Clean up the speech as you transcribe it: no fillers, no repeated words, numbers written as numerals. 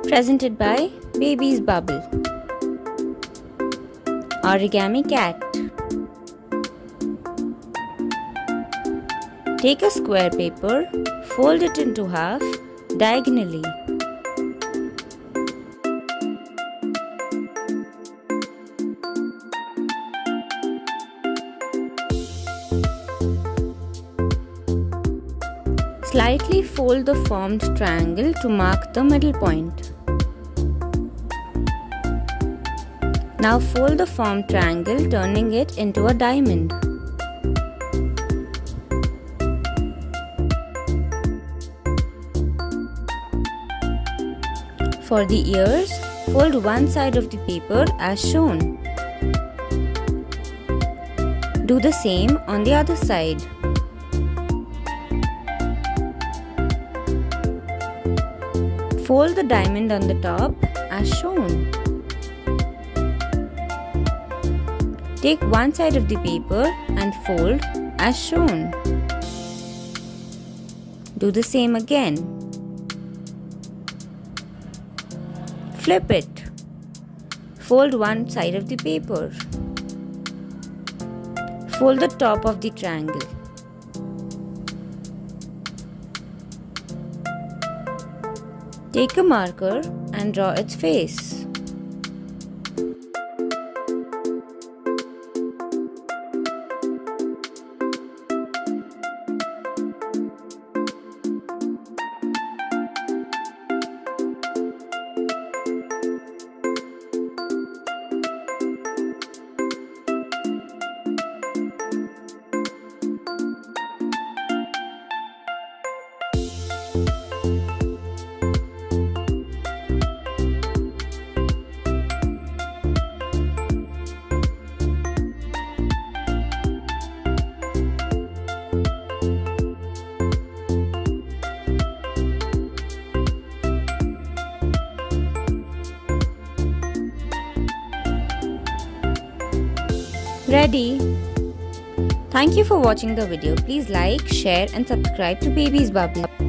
Presented by Baby's Bubble. Origami cat. Take a square paper, fold it into half diagonally. Slightly fold the formed triangle to mark the middle point. Now fold the formed triangle, turning it into a diamond. For the ears, fold one side of the paper as shown. Do the same on the other side. Fold the diamond on the top as shown. Take one side of the paper and fold as shown. Do the same again. Flip it. Fold one side of the paper. Fold the top of the triangle. Take a marker and draw its face. Ready! Thank you for watching the video. Please like, share and subscribe to Baby's Bubble.